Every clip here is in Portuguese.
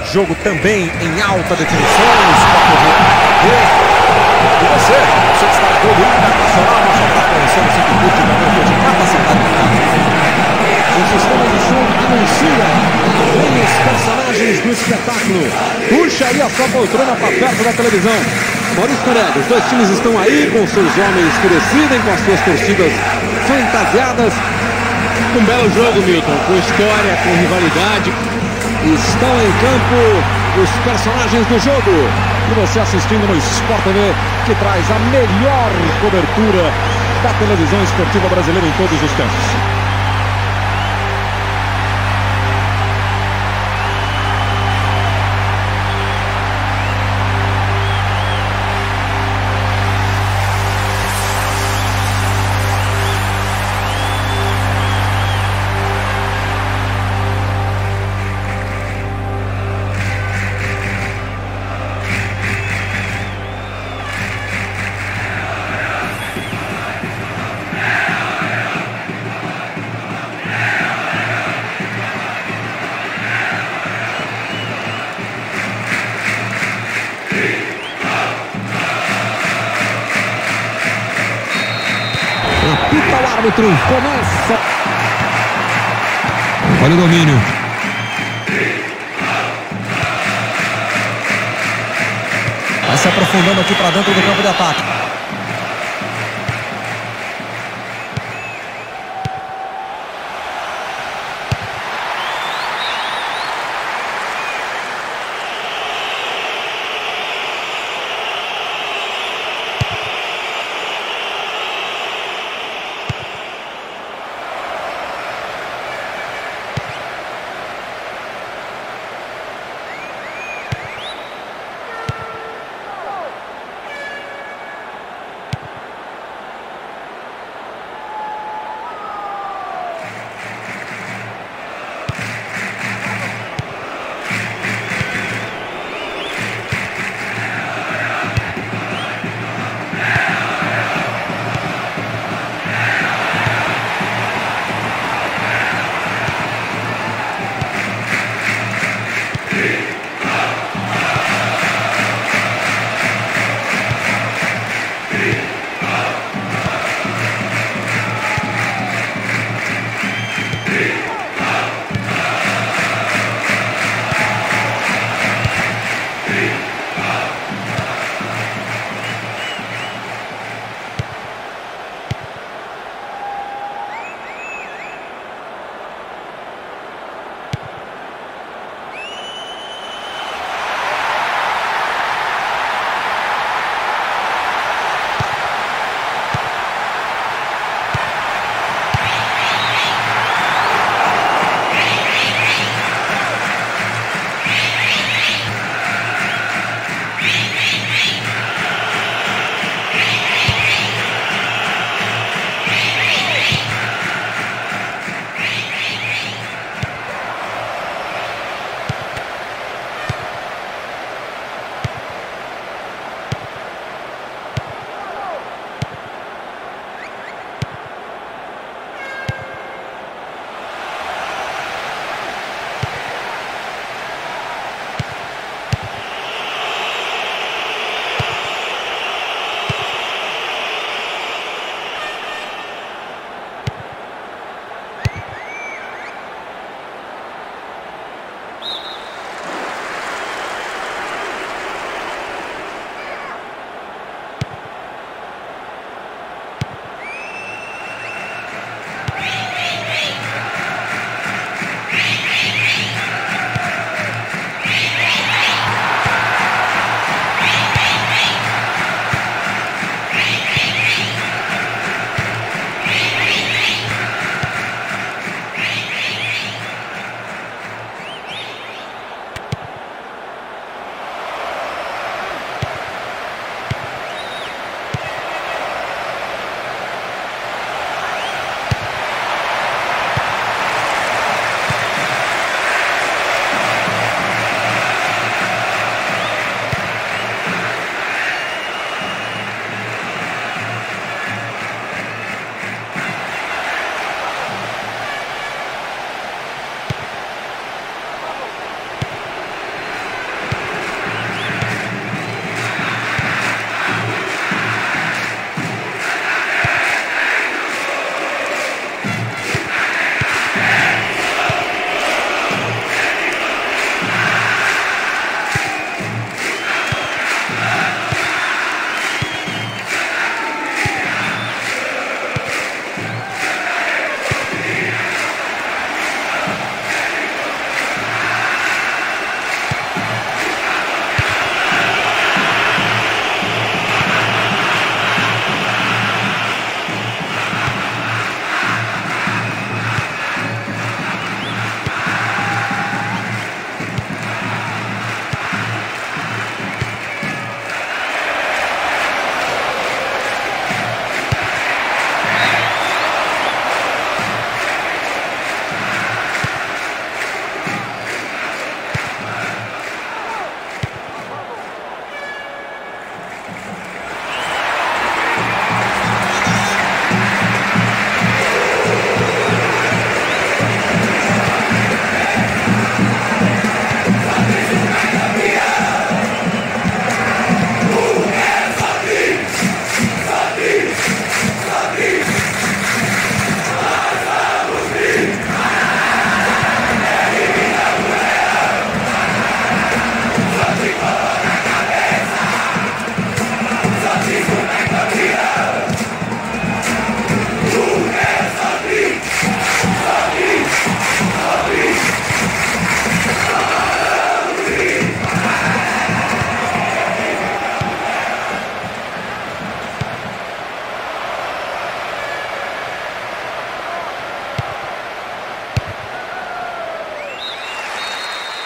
Jogo também em alta definição. E você que está no Clube Internacional, nossa transmissão do circuito da noite de capacidade da casa. O sistema de som anuncia vem os personagens do espetáculo. Puxa aí a sua poltrona para perto da televisão. Maurício Pereira, os dois times estão aí com seus homens que decidem, com as suas torcidas fantasiadas. Um belo jogo, Milton, com história, com rivalidade. Estão em campo os personagens do jogo. E você assistindo no Sport TV, que traz a melhor cobertura da televisão esportiva brasileira em todos os tempos. Apita o árbitro, começa. Olha o domínio. Vai se aprofundando aqui para dentro do campo de ataque.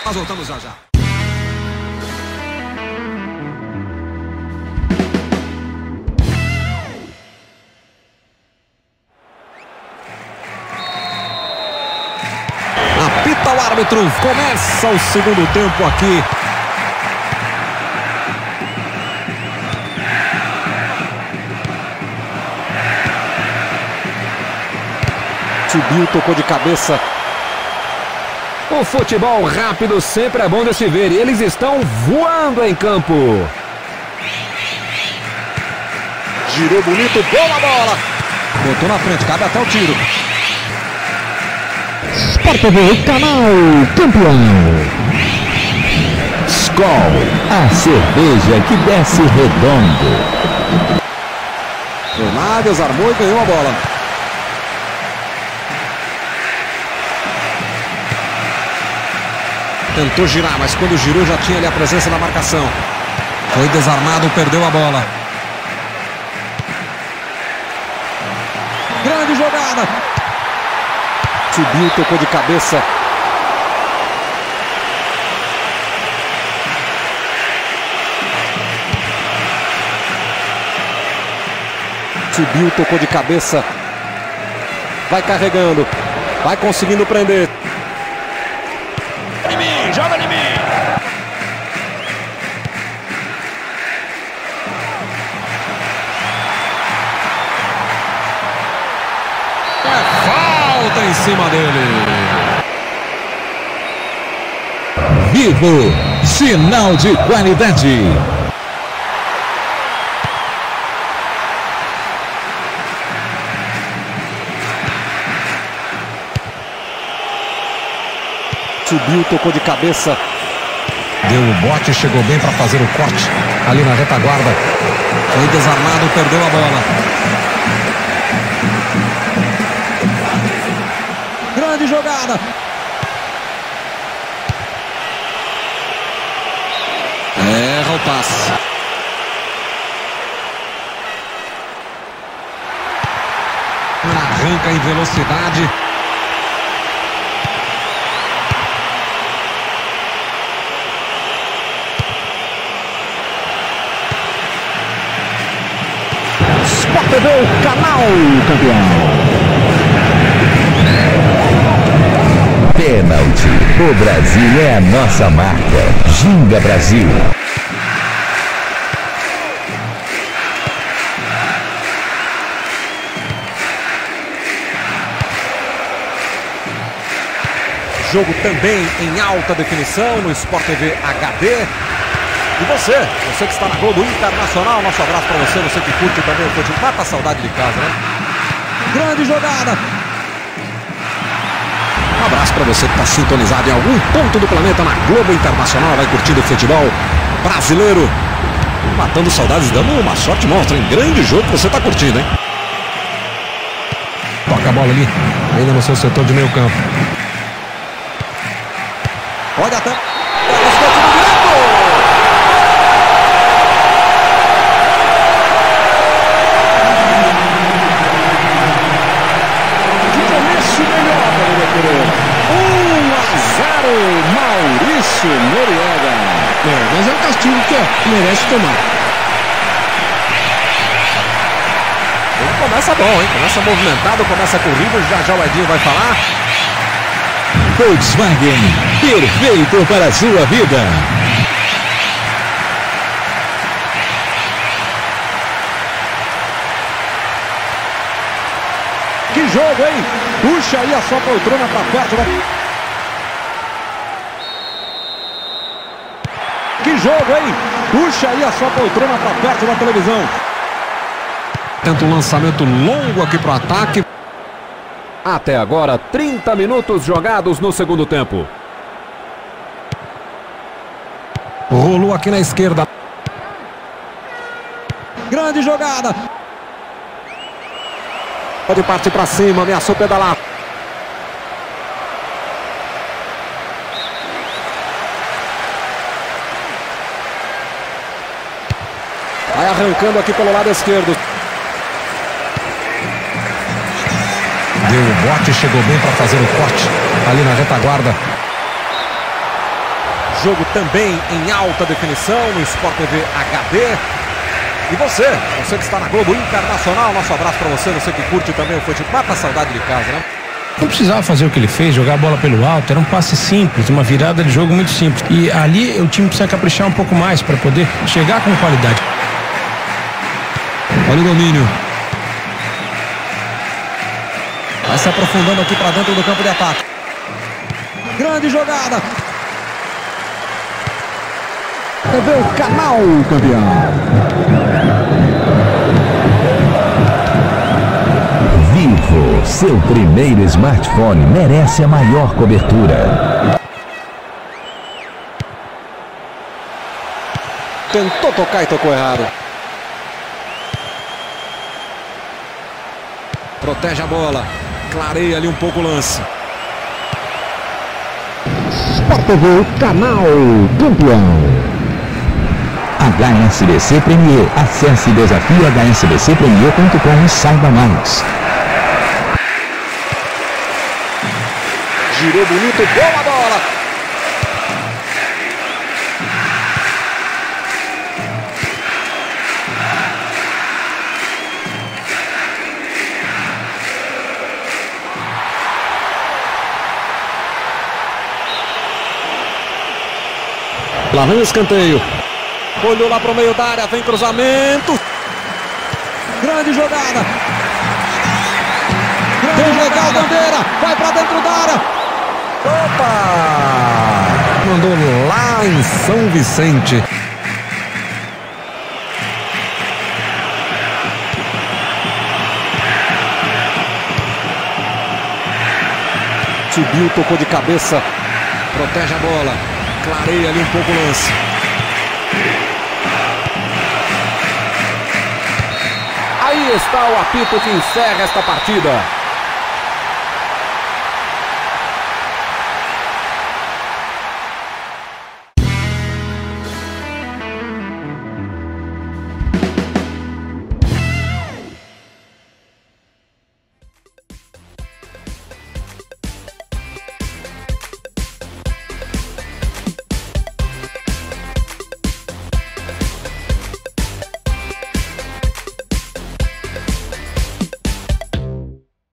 Nós voltamos já já. Apita o árbitro. Começa o segundo tempo aqui. Subiu, tocou de cabeça. O futebol rápido sempre é bom de se ver e eles estão voando em campo. Girou bonito, boa bola. Botou na frente, cabe até o tiro. Sport TV, canal campeão. Skol, a cerveja que desce redondo. Fernandes armou e ganhou a bola. Tentou girar, mas quando girou já tinha ali a presença da marcação. Foi desarmado, perdeu a bola. Grande jogada. Subiu, tocou de cabeça. Subiu, tocou de cabeça. Vai carregando. Vai conseguindo prender. Joga em mim! É falta em cima dele. Vivo, sinal de qualidade. Subiu, tocou de cabeça. Deu o bote, chegou bem para fazer o corte. Ali na retaguarda. Foi desarmado, perdeu a bola. Grande jogada. Erra o passe. Arranca em velocidade. Sport TV, canal campeão. Pênalti. O Brasil é a nossa marca. Ginga Brasil. Jogo também em alta definição no Sport TV HD. E você que está na Globo Internacional, nosso abraço para você que curte também o futebol. Mata a saudade de casa, né? Grande jogada. Um abraço para você que está sintonizado em algum ponto do planeta na Globo Internacional, vai curtindo o futebol brasileiro. Matando saudades, dando uma sorte monstra, hein? Grande jogo que você está curtindo, hein? Toca a bola ali, ainda no seu setor de meio campo. Olha até. Maurício Noriega. Mas é um castigo que merece tomar. Ele começa bom, hein? Começa movimentado, começa corrido. Já o Edinho vai falar. Volkswagen, perfeito para a sua vida. Que jogo, hein? Puxa aí a sua poltrona para perto da... Que jogo, hein? Puxa aí a sua poltrona para perto da televisão. Tenta um lançamento longo aqui para o ataque. Até agora, 30 minutos jogados no segundo tempo. Rolou aqui na esquerda. Grande jogada. Pode partir para cima, ameaçou pedalar. Vai arrancando aqui pelo lado esquerdo. Deu o bote, chegou bem para fazer o corte ali na retaguarda. jogo também em alta definição no Sport TV HD. E você que está na Globo Internacional, nosso abraço para você que curte também o futebol. Mata a saudade de casa, né? Não precisava fazer o que ele fez, jogar a bola pelo alto, era um passe simples, uma virada de jogo muito simples. E ali o time precisa caprichar um pouco mais para poder chegar com qualidade. Olha o domínio. Vai se aprofundando aqui para dentro do campo de ataque. Grande jogada. TV o canal campeão. Vivo, seu primeiro smartphone merece a maior cobertura. Tentou tocar e tocou errado. Protege a bola. Clareia ali um pouco o lance. Sport TV, canal campeão. HSBC Premier. Acesse desafiahsbcpremier.com e saiba mais. Girou bonito, boa bola. Lá vem o escanteio. Olhou lá pro meio da área, vem cruzamento. Grande jogada. Grande legal, bandeira. Vai pra dentro da área. Opa! Mandou lá em São Vicente. Subiu, tocou de cabeça. Protege a bola. Clareia ali um pouco o lance. Aí está o apito que encerra esta partida.